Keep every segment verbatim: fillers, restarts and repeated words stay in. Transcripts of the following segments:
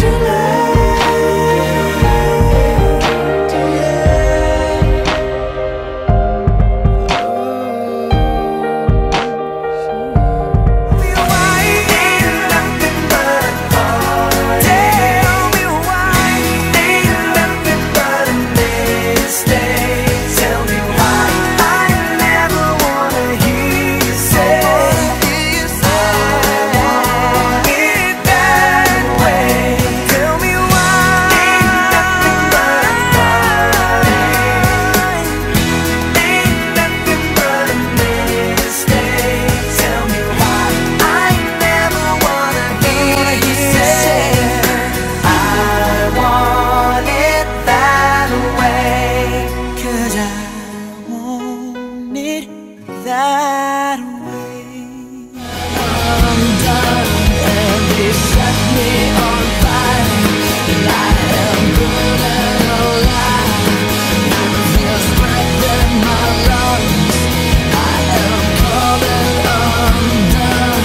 That way. I'm done and you set me on fire, and I am burning alive. It feels right in my lungs. I am coming undone,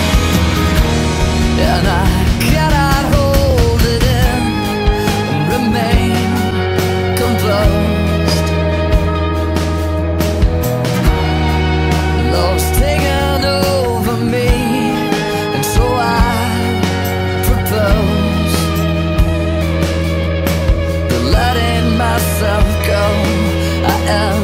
and I cannot hold it in and remain composed. Love's taken over me, and so I propose to letting myself go. I am